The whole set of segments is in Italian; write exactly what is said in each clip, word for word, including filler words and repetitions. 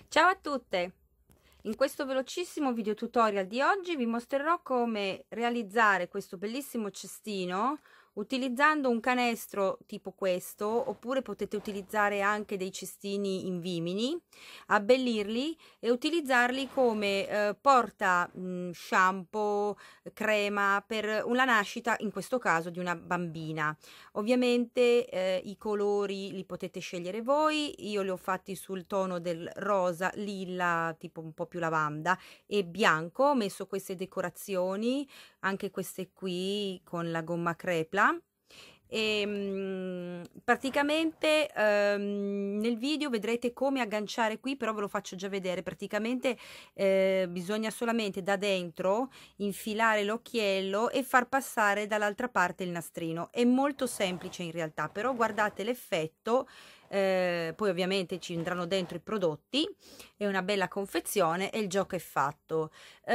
Ciao a tutte! In questo velocissimo video tutorial di oggi vi mostrerò come realizzare questo bellissimo cestino utilizzando un canestro tipo questo, oppure potete utilizzare anche dei cestini in vimini, abbellirli e utilizzarli come eh, porta mh, shampoo, crema per una nascita, in questo caso di una bambina. Ovviamente eh, i colori li potete scegliere voi, io li ho fatti sul tono del rosa, lilla, tipo un po' più lavanda, e bianco. Ho messo queste decorazioni, anche queste qui con la gomma crepla. E mh, praticamente ehm, nel video vedrete come agganciare qui, però ve lo faccio già vedere. Praticamente eh, bisogna solamente da dentro infilare l'occhiello e far passare dall'altra parte il nastrino. È molto semplice in realtà, però guardate l'effetto. Eh, poi ovviamente ci andranno dentro i prodotti, è una bella confezione e il gioco è fatto.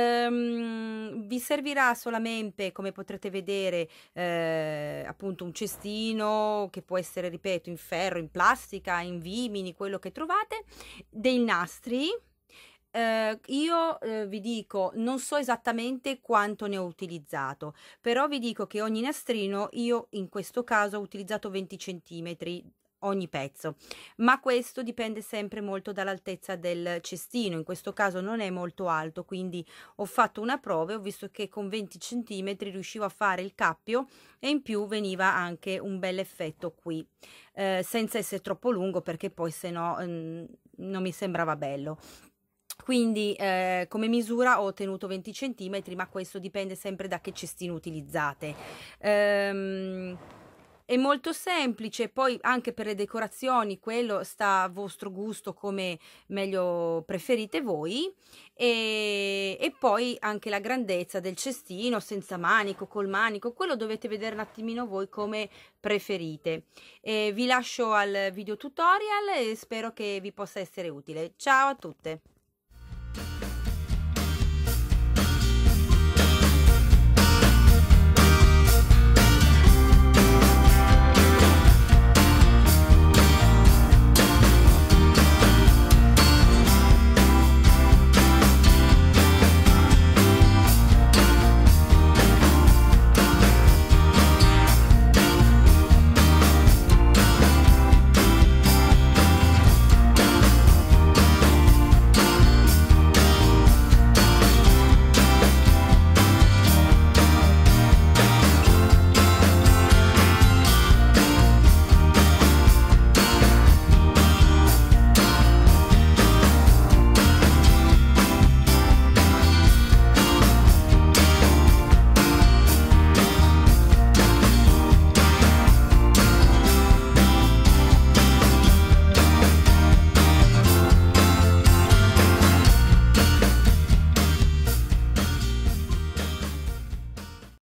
Ehm, vi servirà solamente, come potrete vedere, eh, appunto un cestino che può essere, ripeto, in ferro, in plastica, in vimini, quello che trovate, dei nastri. Uh, io uh, vi dico, non so esattamente quanto ne ho utilizzato, però vi dico che ogni nastrino, io in questo caso ho utilizzato venti centimetri ogni pezzo, ma questo dipende sempre molto dall'altezza del cestino. In questo caso non è molto alto, quindi ho fatto una prova e ho visto che con venti centimetri riuscivo a fare il cappio e in più veniva anche un bel effetto qui, uh, senza essere troppo lungo, perché poi se no um, non mi sembrava bello. Quindi eh, come misura ho ottenuto venti centimetri, ma questo dipende sempre da che cestino utilizzate. Ehm, è molto semplice, poi anche per le decorazioni quello sta a vostro gusto, come meglio preferite voi. E, e poi anche la grandezza del cestino, senza manico, col manico, quello dovete vedere un attimino voi come preferite. E vi lascio al video tutorial e spero che vi possa essere utile. Ciao a tutte!